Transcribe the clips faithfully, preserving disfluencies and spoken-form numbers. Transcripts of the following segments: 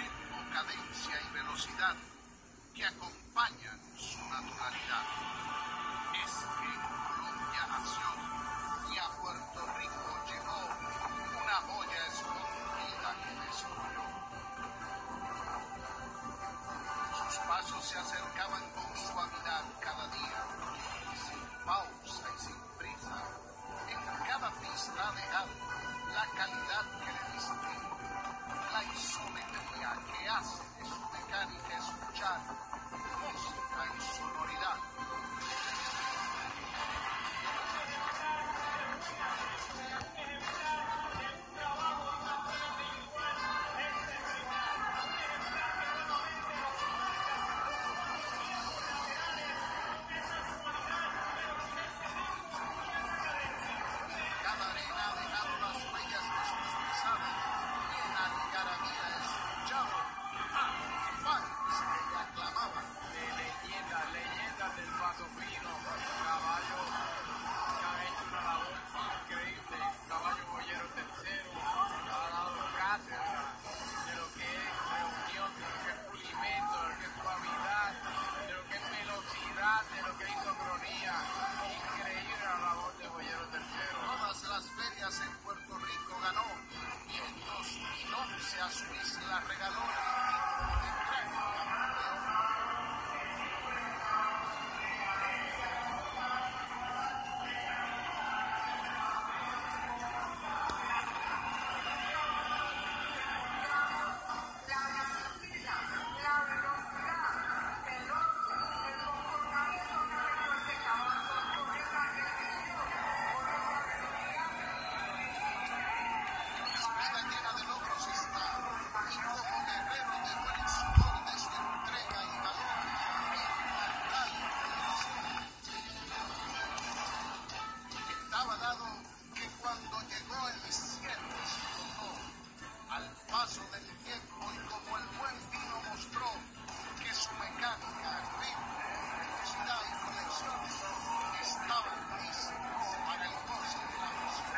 ritmo, cadencia y velocidad que acompañan su naturalidad. Es que en Colombia nació y a Puerto Rico llegó una joya escondida que descubrió. Sus pasos se acercaban con suavidad cada día, sin pausa y sin prisa. En cada pista de alto, la calidad que le distingue, la isometría que hace de su mecánica escuchar música y sonoridad. Cada arena ha dejado las huellas de sus pisadas y en la algarabía escuchaba a los fans que le aclamaban. De leyendas, leyendas del paso fino, caballos que han hecho una labor increíble, caballo boyero tercero, ha dado cátedra de lo que es reunión, de lo que es pulimento, de lo que es suavidad, de lo que es velocidad, de lo que es isocronía. Increíble la labor de boyero tercero. Todas las ferias en Puerto Rico ganó y en dos mil once a su isla regaló el título de gran campeón. Su vida llena de logros está, y como guerrero dejó el sudor de su entrega y valor en la calle. Estaba dado que cuando llegó el cielo explotó al paso del tiempo y como el buen vino mostró que su mecánica, ritmo, velocidad y conexión estaban listos para el goce de la música.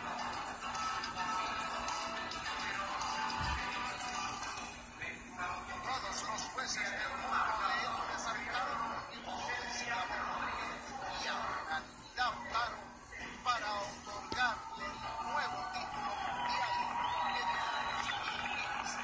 Todos los jueces del mundo le resaltaron inteligencia y a unanimidad votaron para otorgarle el nuevo título mundial en el dos mil quince.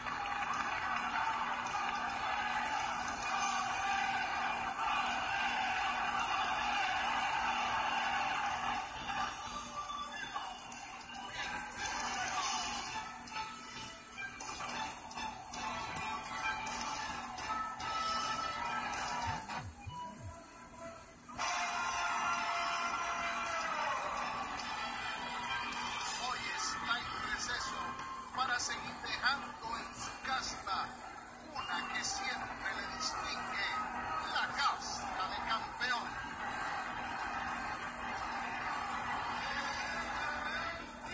Hoy está en receso para seguir dejando en su casta una que siempre le distingue, la casta de campeón.